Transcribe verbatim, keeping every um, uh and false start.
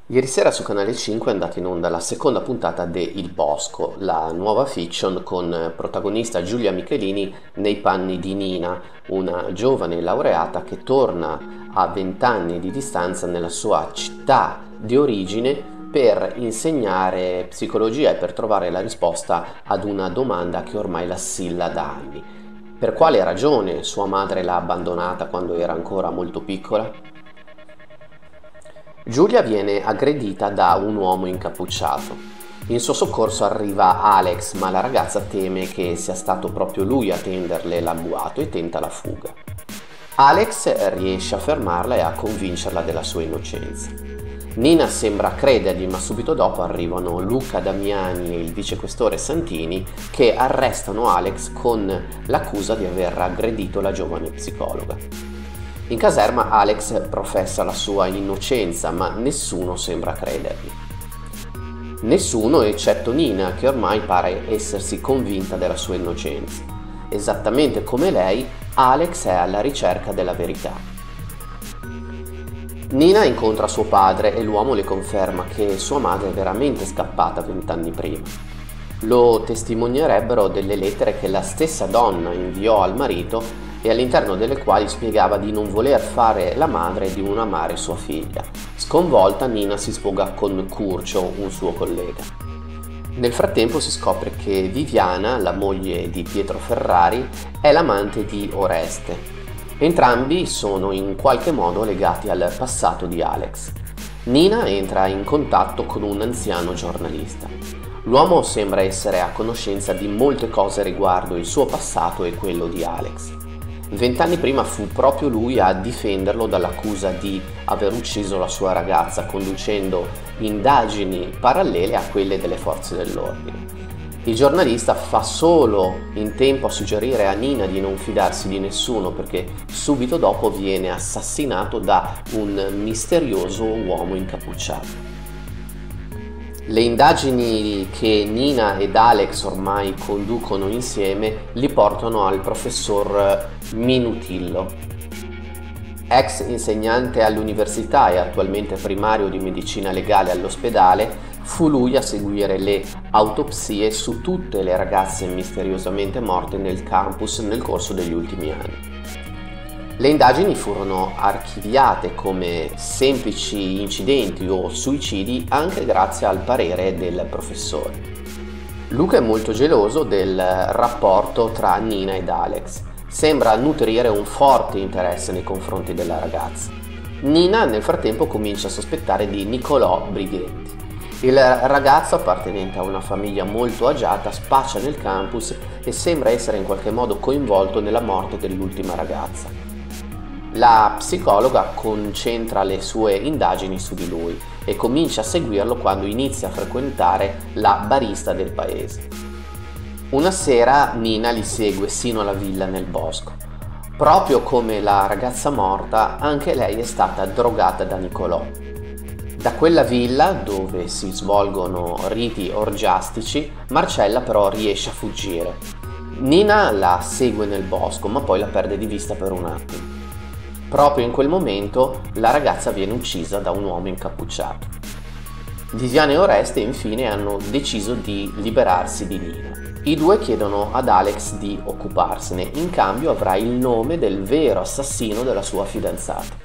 Ieri sera su Canale cinque è andata in onda la seconda puntata de Il Bosco, la nuova fiction con protagonista Giulia Michelini nei panni di Nina, una giovane laureata che torna a vent'anni di distanza nella sua città di origine per insegnare psicologia e per trovare la risposta ad una domanda che ormai l'assilla da anni. Per quale ragione sua madre l'ha abbandonata quando era ancora molto piccola? Giulia viene aggredita da un uomo incappucciato. In suo soccorso arriva Alex, ma la ragazza teme che sia stato proprio lui a tenderle l'agguato e tenta la fuga. Alex riesce a fermarla e a convincerla della sua innocenza. Nina sembra credergli, ma subito dopo arrivano Luca Damiani e il vicequestore Santini che arrestano Alex con l'accusa di aver aggredito la giovane psicologa. In caserma Alex professa la sua innocenza, ma nessuno sembra credergli. Nessuno eccetto Nina, che ormai pare essersi convinta della sua innocenza. Esattamente come lei, Alex è alla ricerca della verità. Nina incontra suo padre e l'uomo le conferma che sua madre è veramente scappata vent'anni prima. Lo testimonierebbero delle lettere che la stessa donna inviò al marito e all'interno delle quali spiegava di non voler fare la madre e di non amare sua figlia. Sconvolta, Nina si sfoga con Curcio, un suo collega. Nel frattempo si scopre che Viviana, la moglie di Pietro Ferrari, è l'amante di Oreste. Entrambi sono in qualche modo legati al passato di Alex. Nina entra in contatto con un anziano giornalista. L'uomo sembra essere a conoscenza di molte cose riguardo il suo passato e quello di Alex. Vent'anni prima fu proprio lui a difenderlo dall'accusa di aver ucciso la sua ragazza, conducendo indagini parallele a quelle delle forze dell'ordine. Il giornalista fa solo in tempo a suggerire a Nina di non fidarsi di nessuno, perché subito dopo viene assassinato da un misterioso uomo incappucciato. Le indagini che Nina ed Alex ormai conducono insieme li portano al professor Minutillo. Ex insegnante all'università e attualmente primario di medicina legale all'ospedale, fu lui a seguire le autopsie su tutte le ragazze misteriosamente morte nel campus nel corso degli ultimi anni. Le indagini furono archiviate come semplici incidenti o suicidi anche grazie al parere del professore. Luca è molto geloso del rapporto tra Nina ed Alex. Sembra nutrire un forte interesse nei confronti della ragazza. Nina nel frattempo comincia a sospettare di Nicolò Brighetti. Il ragazzo, appartenente a una famiglia molto agiata, spaccia nel campus e sembra essere in qualche modo coinvolto nella morte dell'ultima ragazza. La psicologa concentra le sue indagini su di lui e comincia a seguirlo quando inizia a frequentare la barista del paese. Una sera Nina li segue sino alla villa nel bosco. Proprio come la ragazza morta, anche lei è stata drogata da Nicolò. Da quella villa, dove si svolgono riti orgiastici, Marcella però riesce a fuggire. Nina la segue nel bosco, ma poi la perde di vista per un attimo. Proprio in quel momento la ragazza viene uccisa da un uomo incappucciato. Viviana e Oreste infine hanno deciso di liberarsi di Nina. I due chiedono ad Alex di occuparsene, in cambio avrà il nome del vero assassino della sua fidanzata.